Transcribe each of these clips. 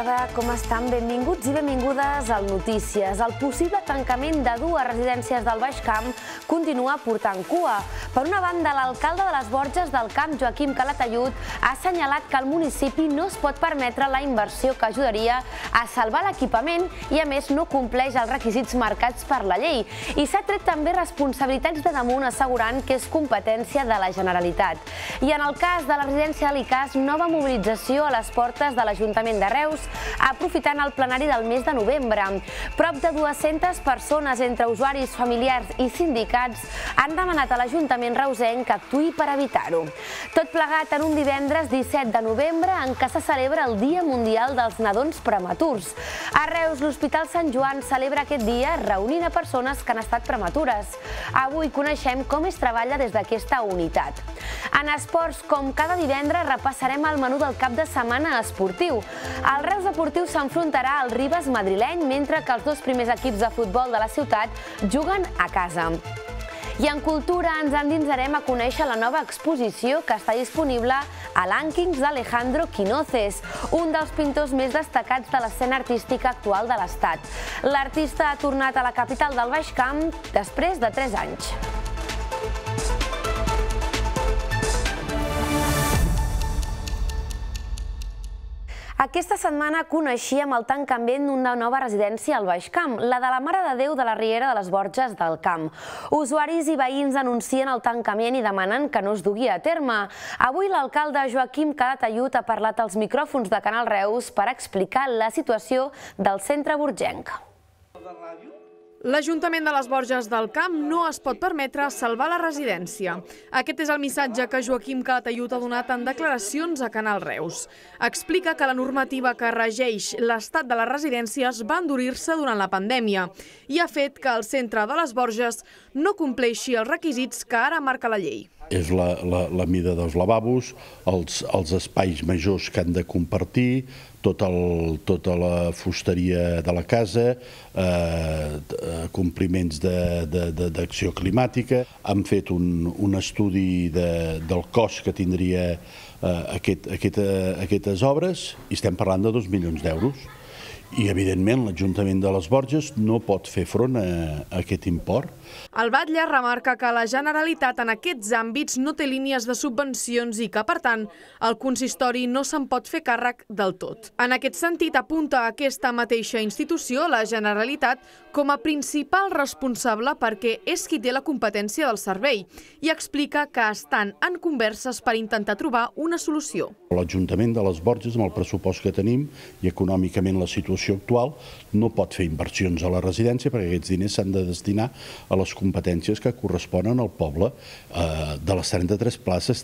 tarda, com estan? Benvinguts i benvingudes al Notícies. El possible tancament de dues residències del Baix Camp continua portant cua. Per una banda, l'alcalde de les Borges del Camp, Joaquim Calatayud, ha assenyalat que el municipi no es pot permetre la inversió que ajudaria a salvar l'equipament i, a més, no compleix els requisits marcats per la llei. I s'ha tret també responsabilitats de damunt, assegurant que és competència de la Generalitat. I en el cas de la residència de l'ICAS, nova mobilització a les portes de l'Ajuntament de Reus, aprofitant el plenari del mes de novembre. Prop de 200 persones, entre usuaris, familiars i sindicats, han demanat a l'Ajuntament reusenc que actuï per evitar-ho. Tot plegat en un divendres 17 de novembre en què se celebra el Dia Mundial dels Nadons Prematurs. A Reus, l'Hospital Sant Joan celebra aquest dia reunint a persones que han estat prematures. Avui coneixem com es treballa des d'aquesta unitat. En esports, com cada divendres, repassarem el menú del cap de setmana esportiu. El Reus Deportiu s'enfrontarà al Ribes madrileny, mentre que els dos primers equips de futbol de la ciutat juguen a casa. I en cultura ens endinsarem a conèixer la nova exposició que està disponible a l'Ànquings d'Alejandro Quinoces, un dels pintors més destacats de l'escena artística actual de l'Estat. L'artista ha tornat a la capital del Baix Camp després de 3 anys. Aquesta setmana coneixíem el tancament d'una nova residència al Baix Camp, la de la Mare de Déu de la Riera de les Borges del Camp. Usuaris i veïns anuncien el tancament i demanen que no es dugui a terme. Avui l'alcalde Joaquim Calatayud ha parlat als micròfons de Canal Reus per explicar la situació del centre borgenc. L'Ajuntament de les Borges del Camp no es pot permetre salvar la residència. Aquest és el missatge que Joaquim Calatayud ha donat en declaracions a Canal Reus. Explica que la normativa que regeix l'estat de les residències va endurir-se durant la pandèmia i ha fet que el centre de les Borges no compleixi els requisits que ara marca la llei. És la mida dels lavabos, els espais majors que han de compartir, tota la fusteria de la casa, compliments d'acció climàtica. Han fet un estudi del cost que tindria aquestes obres i estem parlant de 2 milions d'euros. I, evidentment, l'Ajuntament de les Borges no pot fer front a aquest import. El batlle remarca que la Generalitat en aquests àmbits no té línies de subvencions i que, per tant, el consistori no se'n pot fer càrrec del tot. En aquest sentit, apunta a aquesta mateixa institució, la Generalitat, com a principal responsable perquè és qui té la competència del servei i explica que estan en converses per intentar trobar una solució. L'Ajuntament de les Borges, amb el pressupost que tenim i econòmicament la situació actual, no pot fer inversions a la residència perquè aquests diners s'han de destinar a les competències que corresponen al poble. De les 33 places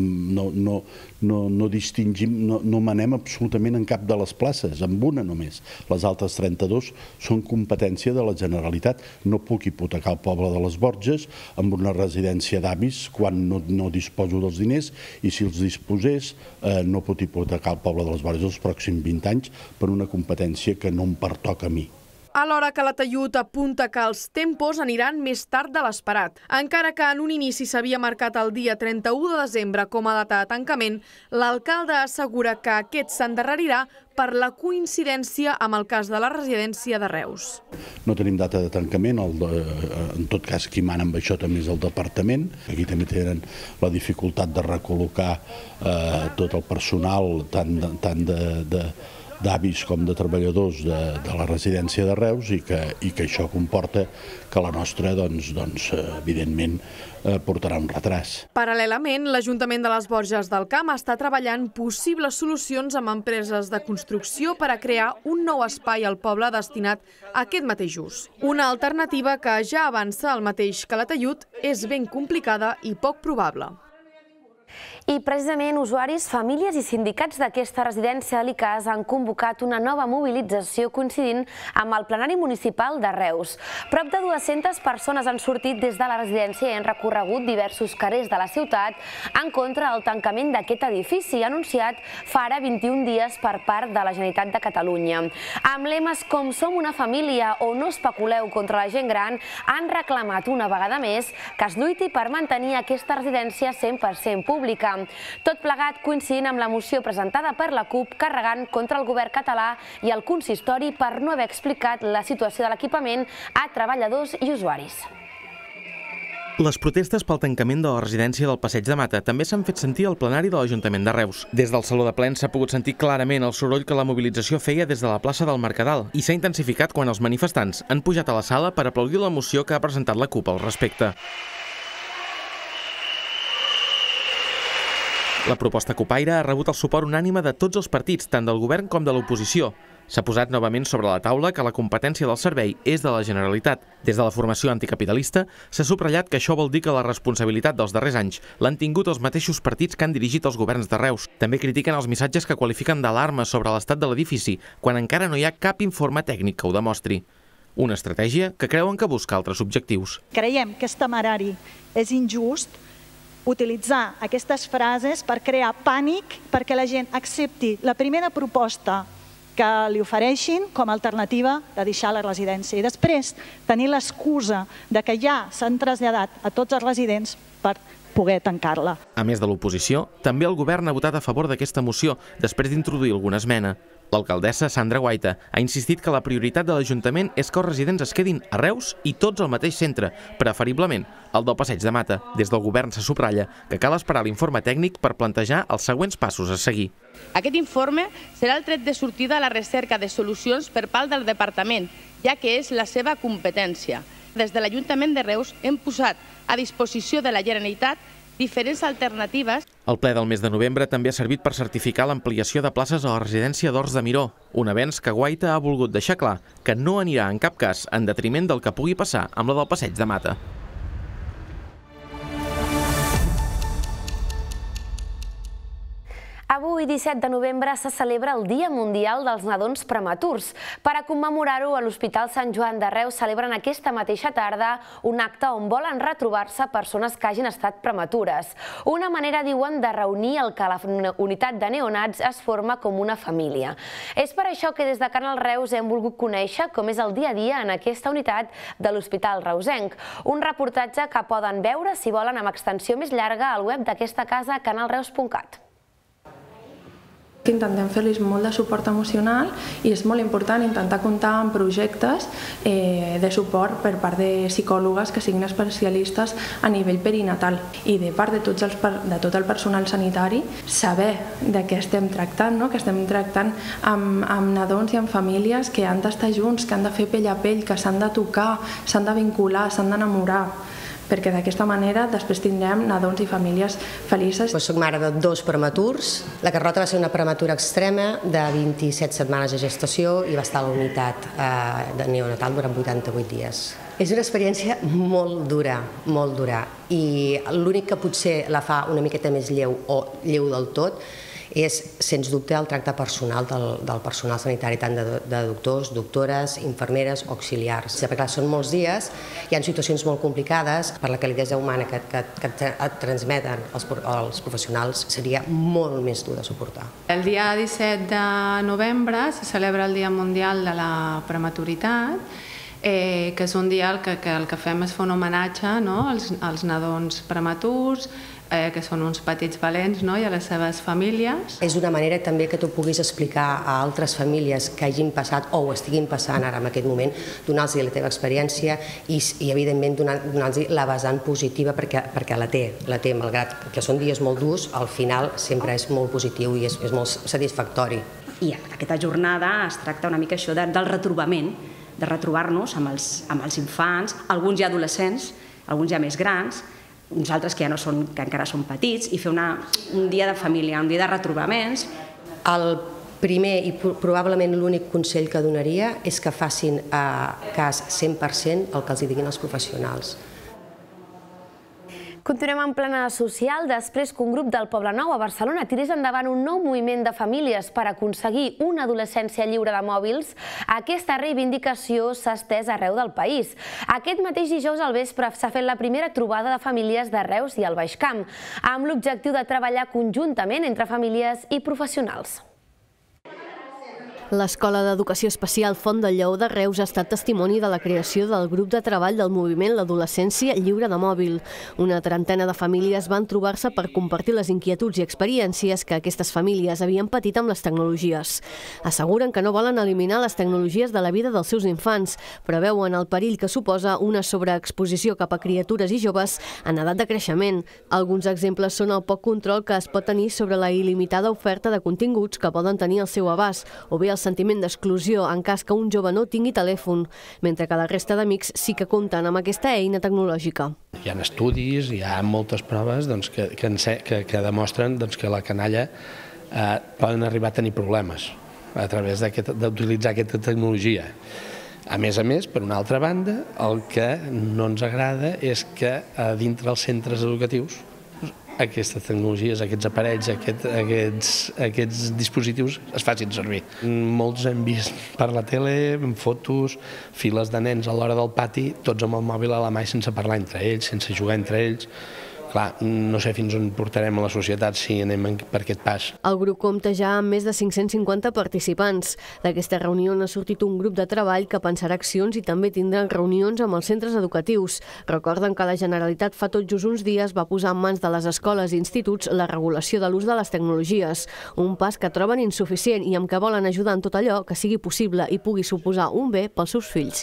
no distingim, no manem absolutament en cap de les places, amb una només. Les altres 32 són competència de la Generalitat. No puc hipotecar el poble de les Borges amb una residència d'avis quan no disposo dels diners i si els disposés no pot hipotecar el poble de les Borges els pròxims 20 anys per una competència que no em pertoca a mi. Alhora, Calatayud apunta que els tempos aniran més tard de l'esperat. Encara que en un inici s'havia marcat el dia 31 de desembre com a data de tancament, l'alcalde assegura que aquest s'endarrerirà per la coincidència amb el cas de la residència de Reus. No tenim data de tancament, en tot cas qui mana amb això també és el departament. Aquí també tenen la dificultat de recol·locar tot el personal, tant d'avis com de treballadors de la residència de Reus i que això comporta que la nostra, evidentment, portarà un retras. Paral·lelament, l'Ajuntament de les Borges del Camp està treballant possibles solucions amb empreses de construcció per a crear un nou espai al poble destinat a aquest mateix ús. Una alternativa que ja avança el mateix Calatayud és ben complicada i poc probable. I precisament usuaris, famílies i sindicats d'aquesta residència de l'ICAS han convocat una nova mobilització coincidint amb el plenari municipal de Reus. Prop de 200 persones han sortit des de la residència i han recorregut diversos carrers de la ciutat en contra del tancament d'aquest edifici, anunciat fa ara 21 dies per part de la Generalitat de Catalunya. Amb lemes com "Som una família" o "No especuleu contra la gent gran", han reclamat una vegada més que es lluiti per mantenir aquesta residència 100% pública. Tot plegat coincidint amb la moció presentada per la CUP carregant contra el govern català i el consistori per no haver explicat la situació de l'equipament a treballadors i usuaris. Les protestes pel tancament de la residència del Passeig de Mata també s'han fet sentir al plenari de l'Ajuntament de Reus. Des del Saló de Plens s'ha pogut sentir clarament el soroll que la mobilització feia des de la plaça del Mercadal i s'ha intensificat quan els manifestants han pujat a la sala per aplaudir la moció que ha presentat la CUP al respecte. La proposta cupaire ha rebut el suport unànime de tots els partits, tant del govern com de l'oposició. S'ha posat novament sobre la taula que la competència del servei és de la Generalitat. Des de la formació anticapitalista s'ha subratllat que això vol dir que la responsabilitat dels darrers anys l'han tingut els mateixos partits que han dirigit els governs de Reus. També critiquen els missatges que qualifiquen d'alarma sobre l'estat de l'edifici, quan encara no hi ha cap informe tècnic que ho demostri. Una estratègia que creuen que busca altres objectius. Creiem que és temerari, és injust utilitzar aquestes frases per crear pànic perquè la gent accepti la primera proposta que li ofereixin com a alternativa de deixar la residència i després tenir l'excusa de que ja s'han traslladat a tots els residents per poder tancar-la. A més de l'oposició, també el govern ha votat a favor d'aquesta moció després d'introduir alguna esmena. L'alcaldessa Sandra Guaita ha insistit que la prioritat de l'Ajuntament és que els residents es quedin a Reus i tots al mateix centre, preferiblement el del Passeig de Mata. Des del govern se subratlla que cal esperar l'informe tècnic per plantejar els següents passos a seguir. Aquest informe serà el tret de sortida a la recerca de solucions per part del Departament, ja que és la seva competència. Des de l'Ajuntament de Reus hem posat a disposició de la Generalitat diferents alternatives. El ple del mes de novembre també ha servit per certificar l'ampliació de places a la residència d'Horts de Miró, un avenç que Guaita ha volgut deixar clar que no anirà en cap cas en detriment del que pugui passar amb la del Passeig de Mata. Avui, 17 de novembre, se celebra el Dia Mundial dels Nadons Prematurs. Per a commemorar-ho, a l'Hospital Sant Joan de Reus celebren aquesta mateixa tarda un acte on volen retrobar-se persones que hagin estat prematures. Una manera, diuen, de reunir el que la unitat de neonats es forma com una família. És per això que des de Canal Reus hem volgut conèixer com és el dia a dia en aquesta unitat de l'Hospital Reusenc. Un reportatge que poden veure, si volen, amb extensió més llarga al web d'aquesta casa, canalreus.cat. Intentem fer-los molt de suport emocional i és molt important intentar comptar amb projectes de suport per part de psicòlogues que siguin especialistes a nivell perinatal i de part de tot el personal sanitari saber de què estem tractant, que estem tractant amb nadons i amb famílies que han d'estar junts, que han de fer pell a pell, que s'han de tocar, s'han de vincular, s'han d'enamorar, perquè d'aquesta manera després tindrem nadons i famílies felices. Soc mare de 2 prematurs. La Carlota va ser una prematura extrema de 27 setmanes de gestació i va estar a la unitat de neonatal durant 88 dies. És una experiència molt dura, i l'únic que potser la fa una miqueta més lleu o lleu del tot és, sens dubte, el tracte personal del personal sanitari, tant de doctors, doctores, infermeres o auxiliars. Perquè són molts dies, hi ha situacions molt complicades, per la calidesa humana que et transmeten els professionals seria molt més dur de suportar. El dia 17 de novembre se celebra el Dia Mundial de la Prematuritat, que és un dia que el que fem és fer un homenatge als nadons prematurs, que són uns petits valents, i a les seves famílies. És una manera també que tu puguis explicar a altres famílies que hagin passat o ho estiguin passant ara en aquest moment, donar-los la teva experiència i evidentment donar-los la vessant positiva perquè la té, malgrat que són dies molt durs, al final sempre és molt positiu i és molt satisfactori. I en aquesta jornada es tracta una mica això del retrobament, de retrobar-nos amb els infants, alguns ja adolescents, alguns ja més grans, uns altres que encara són petits, i fer un dia de família, un dia de retrobaments. El primer i probablement l'únic consell que donaria és que facin cas 100% al que els diguin els professionals. Continuem en plena social després que un grup del Poblenou a Barcelona tirés endavant un nou moviment de famílies per aconseguir una adolescència lliure de mòbils. Aquesta reivindicació s'ha estès arreu del país. Aquest mateix dijous al vespre s'ha fet la primera trobada de famílies de Reus i el Baix Camp, amb l'objectiu de treballar conjuntament entre famílies i professionals. L'Escola d'Educació Especial Font del Lleó de Reus ha estat testimoni de la creació del grup de treball del moviment L'Adolescència Lliure de Mòbil. Una trentena de famílies van trobar-se per compartir les inquietuds i experiències que aquestes famílies havien patit amb les tecnologies. Asseguren que no volen eliminar les tecnologies de la vida dels seus infants, però veuen el perill que suposa una sobreexposició cap a criatures i joves en edat de creixement. Alguns exemples són el poc control que es pot tenir sobre la il·limitada oferta de continguts que poden tenir al seu abast, o bé el sentiment d'exclusió en cas que un jove no tingui telèfon, mentre que la resta d'amics sí que compten amb aquesta eina tecnològica. Hi ha estudis, hi ha moltes proves que demostren que la canalla poden arribar a tenir problemes a través d'utilitzar aquesta tecnologia. A més, per una altra banda, el que no ens agrada és que dintre dels centres educatius aquestes tecnologies, aquests aparells, aquests dispositius es facin servir. Molts hem vist per la tele, fotos, files de nens a l'hora del pati, tots amb el mòbil a la mà i sense parlar entre ells, sense jugar entre ells. Clar, no sé fins on portarem a la societat si anem per aquest pas. El grup compta ja amb més de 550 participants. D'aquesta reunió n'ha sortit un grup de treball que pensarà accions i també tindran reunions amb els centres educatius. Recorden que la Generalitat fa tot just uns dies va posar en mans de les escoles i instituts la regulació de l'ús de les tecnologies, un pas que troben insuficient i amb què volen ajudar en tot allò que sigui possible i pugui suposar un bé pels seus fills.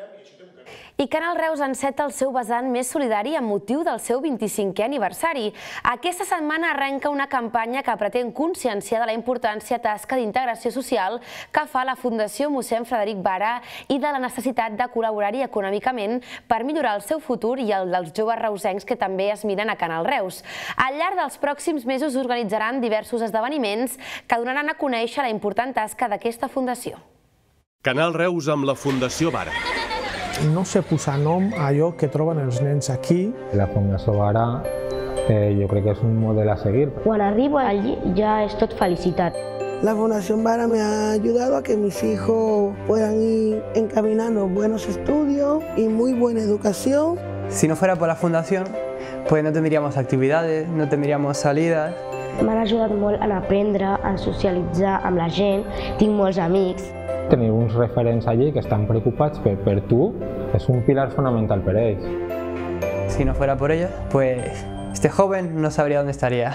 I Canal Reus enceta el seu vessant més solidari amb motiu del seu 25è aniversari. Aquesta setmana arrenca una campanya que pretén conscienciar de la importància tasca d'integració social que fa la Fundació Mossèn Frederic Vara i de la necessitat de col·laborar-hi econòmicament per millorar el seu futur i el dels joves reusencs que també es miren a Canal Reus. Al llarg dels pròxims mesos organitzaran diversos esdeveniments que donaran a conèixer la important tasca d'aquesta fundació. Canal Reus amb la Fundació Vara. No sé posar nom a allò que troben els nens aquí. La Fundació Vara jo crec que és un model a seguir. Quan arribo allí ya es tot felicitat. La Fundación Vara me ha ayudado a que mis hijos puedan ir encaminando buenos estudios y muy buena educación. Si no fuera por la Fundación, pues no tendríamos actividades, no tendríamos salidas. M'han ajudat molt a aprendre, a socialitzar amb la gent, tinc molts amics. Tenir uns referents allí que estan preocupats per tu és un pilar fonamental per ells. Si no fuera por ella, pues este joven no sabría dónde estaría.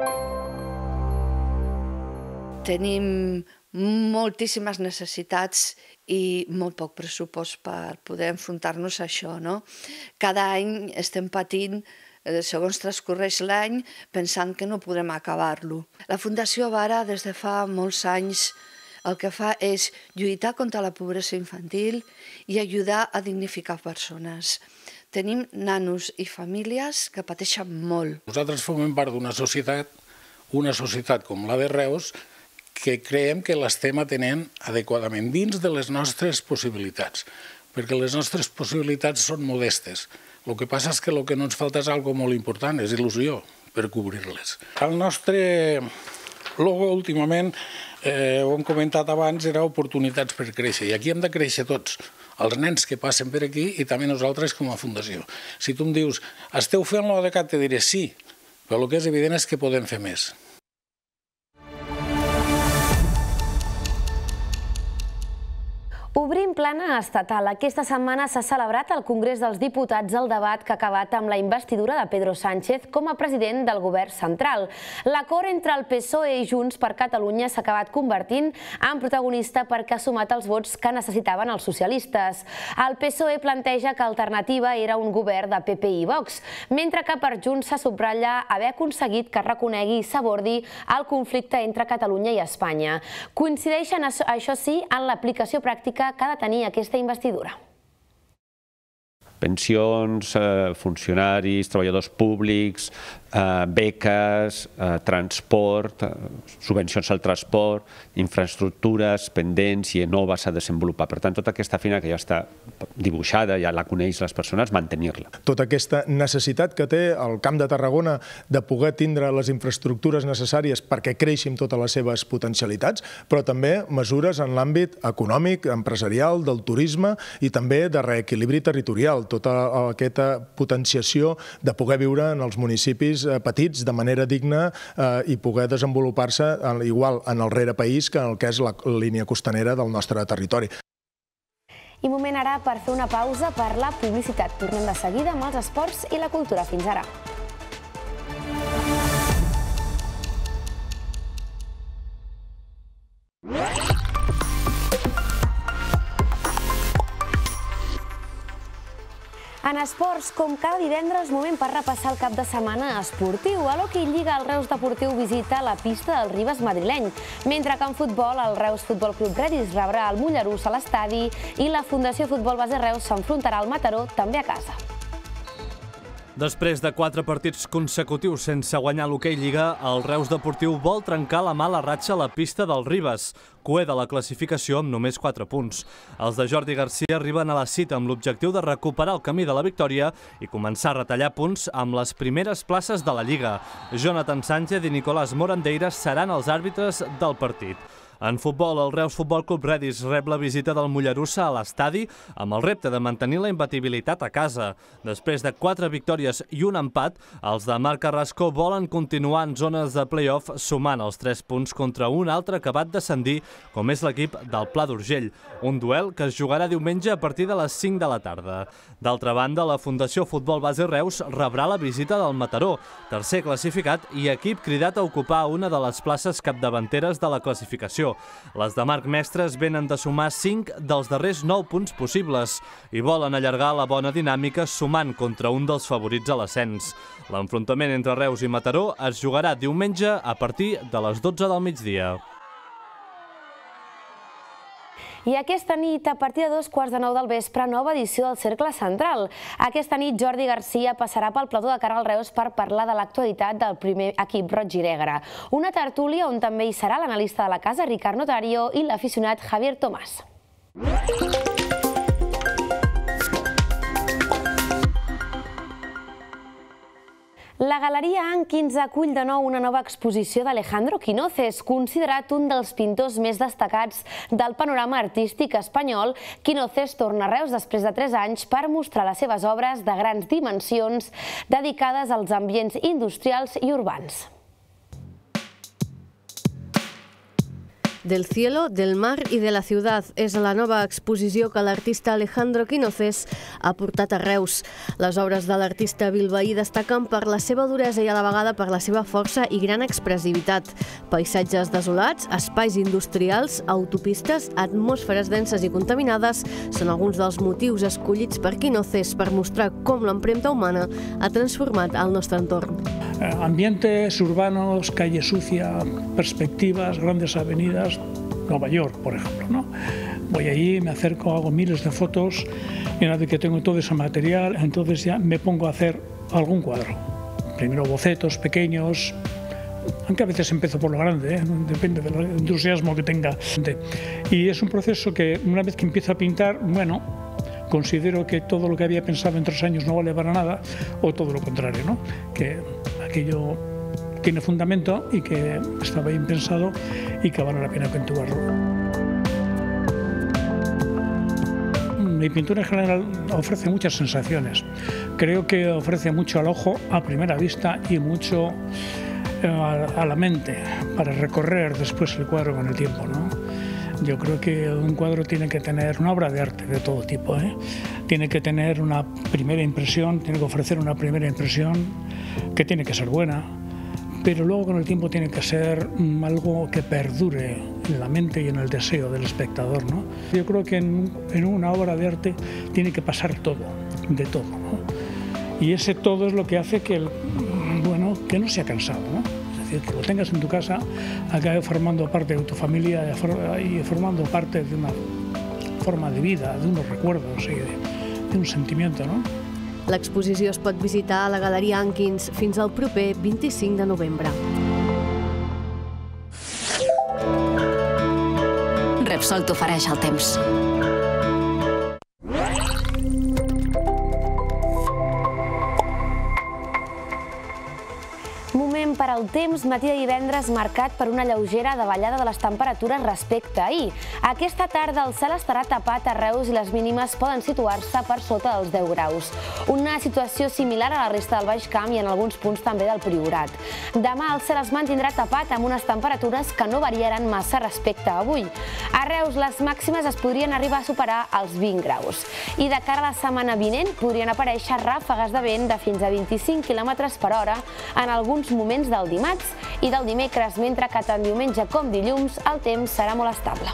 Tenim moltíssimes necessitats i molt poc pressupost per poder enfrontar-nos a això, no? Cada any estem patint, segons transcorreix l'any, pensant que no podrem acabar-lo. La Fundació Vara, des de fa molts anys, el que fa és lluitar contra la pobresa infantil i ajudar a dignificar persones. Tenim nanos i famílies que pateixen molt. Nosaltres formem part d'una societat com la de Reus, que creiem que l'estem atenent adequadament dins de les nostres possibilitats, perquè les nostres possibilitats són modestes. El que passa és que el que no ens falta és algo molt important, és il·lusió per cobrir-les. El nostre logo, últimament, ho hem comentat abans, era oportunitats per créixer, i aquí hem de créixer tots, els nens que passen per aquí i també nosaltres com a fundació. Si tu em dius, esteu fent l'ODCAT, te diré sí, però el que és evident és que podem fer més. Obrim plana estatal. Aquesta setmana s'ha celebrat al Congrés dels Diputats el debat que ha acabat amb la investidura de Pedro Sánchez com a president del govern central. L'acord entre el PSOE i Junts per Catalunya s'ha acabat convertint en protagonista perquè ha sumat els vots que necessitaven els socialistes. El PSOE planteja que l'alternativa era un govern de PP i Vox, mentre que per Junts se subratlla haver aconseguit que reconegui i s'abordi el conflicte entre Catalunya i Espanya. Coincideixen, això sí, en l'aplicació pràctica que ha de tenir aquesta investidura. Pensions, funcionaris, treballadors públics, beques, transport, subvencions al transport, infraestructures pendents i noves a desenvolupar. Per tant, tota aquesta feina que ja està dibuixada, ja la coneix les persones, mantenir-la. Tota aquesta necessitat que té el Camp de Tarragona de poder tindre les infraestructures necessàries perquè creixi amb totes les seves potencialitats, però també mesures en l'àmbit econòmic, empresarial, del turisme i també de reequilibri territorial. tota aquesta potenciació de poder viure en els municipis petits de manera digna i poder desenvolupar-se igual en el rerepaís que en el que és la línia costanera del nostre territori. I moment ara per fer una pausa per la publicitat. Tornem de seguida amb els esports i la cultura. Fins ara. En esports, com cada divendres, moment per repassar el cap de setmana esportiu. A l'Hockey Lliga, el Reus Deportiu visita la pista del Ribes madrileny, mentre que en futbol, el Reus Futbol Club Redis rebrà el Mollerús a l'estadi i la Fundació Futbol Base Reus s'enfrontarà al Mataró també a casa. Després de 4 partits consecutius sense guanyar l'Hockey Lliga, el Reus Deportiu vol trencar la mala ratxa a la pista del Ribes, cué de la classificació amb només 4 punts. Els de Jordi Garcia arriben a la cita amb l'objectiu de recuperar el camí de la victòria i començar a retallar punts amb les primeres places de la Lliga. Jonathan Sánchez i Nicolás Morandeira seran els àrbitres del partit. En futbol, el Reus Futbol Club Redis rep la visita del Mollerussa a l'estadi amb el repte de mantenir la imbatibilitat a casa. Després de 4 victòries i un empat, els de Marc Carrasco volen continuar en zones de play-off sumant els 3 punts contra un altre acabat d'ascendir, com és l'equip del Pla d'Urgell. Un duel que es jugarà diumenge a partir de les 5 de la tarda. D'altra banda, la Fundació Futbol Base Reus rebrà la visita del Mataró, tercer classificat i equip cridat a ocupar una de les places capdavanteres de la classificació. Les de Marc Mestres venen de sumar 5 dels darrers 9 punts possibles i volen allargar la bona dinàmica sumant contra un dels favorits a l'ascens. L'enfrontament entre Reus i Mataró es jugarà diumenge a partir de les 12 del migdia. I aquesta nit, a partir de 2:15 del vespre, nova edició del Cercle Central. Aquesta nit, Jordi Garcia passarà pel plató de cara al Reus per parlar de l'actualitat del primer equip roig i negre. Una tertúlia on també hi serà l'analista de la casa, Ricard Notario, i l'aficionat Javier Tomàs. La Galeria Ankins acull de nou una nova exposició d'Alejandro Quinoces, considerat un dels pintors més destacats del panorama artístic espanyol. Quinoces torna a Reus després de 3 anys per mostrar les seves obres de grans dimensions dedicades als ambients industrials i urbans. Del cielo, del mar y de la ciudad és la nova exposició que l'artista Alejandro Quinoces ha portat a Reus. Les obres de l'artista bilbaí destaquen per la seva duresa i a la vegada per la seva força i gran expressivitat. Paisatges desolats, espais industrials, autopistes, atmosferes denses i contaminades són alguns dels motius escollits per Quinoces per mostrar com l'empremta humana ha transformat el nostre entorn. Ambientes urbanos, calle sucia, perspectivas, grandes avenidas, Nueva York, por ejemplo, ¿no? Voy allí, me acerco, hago miles de fotos y una vez que tengo todo ese material, entonces ya me pongo a hacer algún cuadro. Primero bocetos pequeños, aunque a veces empiezo por lo grande, depende del entusiasmo que tenga. Y es un proceso que una vez que empiezo a pintar, bueno, considero que todo lo que había pensado en 3 años no vale para nada, o todo lo contrario, ¿no? Que aquello tiene fundamento y que estaba bien pensado y que vale la pena continuarlo. Mi pintura en general ofrece muchas sensaciones. Creo que ofrece mucho al ojo a primera vista y mucho a la mente para recorrer después el cuadro con el tiempo, ¿no? Yo creo que un cuadro tiene que tener una obra de arte de todo tipo, ¿eh? Tiene que tener una primera impresión, tiene que ofrecer una primera impresión que tiene que ser buena, pero luego con el tiempo tiene que ser algo que perdure en la mente y en el deseo del espectador, ¿no? Yo creo que en una obra de arte tiene que pasar todo, de todo, ¿no? Y ese todo es lo que hace que, que no sea cansado, ¿no? Es decir, que lo tengas en tu casa, acabe formando parte de tu familia y formando parte de una forma de vida, de unos recuerdos y de un sentimiento, ¿no? L'exposició es pot visitar a la Galeria Ankins fins al proper 25 de novembre. Repsol t'ofereix el temps. Moment per al temps, matí de divendres marcat per una lleugera davallada de les temperatures respecte a ahir. Aquesta tarda el cel estarà tapat a Reus i les mínimes poden situar-se per sota dels 10 graus. Una situació similar a la resta del Baix Camp i en alguns punts també del Priorat. Demà el cel es mantindrà tapat amb unes temperatures que no variaran massa respecte a avui. A Reus les màximes es podrien arribar a superar els 20 graus. I de cara a la setmana vinent podrien aparèixer ràfegues de vent de fins a 25 km/h en alguns moments del dimarts i del dimecres, mentre que tant diumenge com dilluns el temps serà molt estable.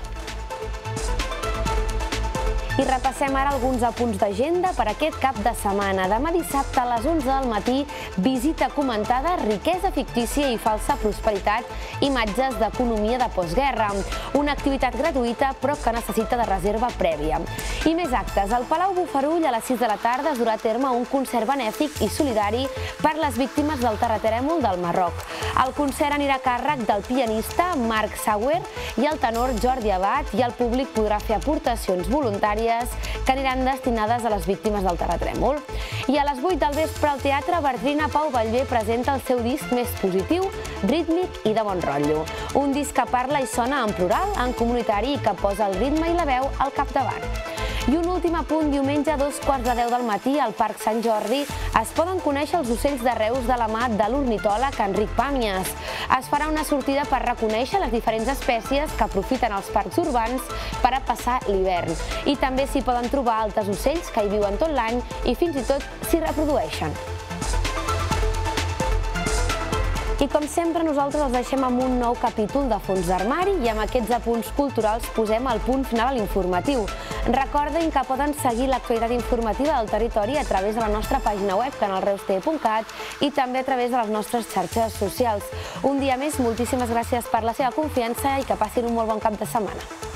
I repassem ara alguns apunts d'agenda per aquest cap de setmana. Demà dissabte a les 11 del matí, visita comentada, riquesa fictícia i falsa prosperitat, imatges d'economia de postguerra. Una activitat gratuïta però que necessita de reserva prèvia. I més actes. Al Palau Bofarull a les 6 de la tarda es durà a terme un concert benèfic i solidari per les víctimes del terratrèmol del Marroc. El concert anirà a càrrec del pianista Marc Sauer i el tenor Jordi Abad i el públic podrà fer aportacions voluntàries que aniran destinades a les víctimes del terratrèmol. I a les 8 del vespre al Teatre Bartrina Pau Ballbé presenta el seu disc més positiu, rítmic i de bon rotllo. Un disc que parla i sona en plural, en comunitari i que posa el ritme i la veu al capdavant. I un últim apunt, diumenge a 2:15 del matí al Parc Sant Jordi es poden conèixer els ocells de Reus de la mà de l'ornitòleg Enric Pàmies. Es farà una sortida per reconèixer les diferents espècies que aprofiten els parcs urbans per a passar l'hivern. I també s'hi poden trobar altres ocells que hi viuen tot l'any i fins i tot s'hi reprodueixen. I com sempre nosaltres els deixem amb un nou capítol de Fons d'Armari i amb aquests apunts culturals posem el punt final a l'informatiu. Recordin que poden seguir l'actualitat informativa del territori a través de la nostra pàgina web canalreustv.cat i també a través de les nostres xarxes socials. Un dia més, moltíssimes gràcies per la seva confiança i que passin un molt bon cap de setmana.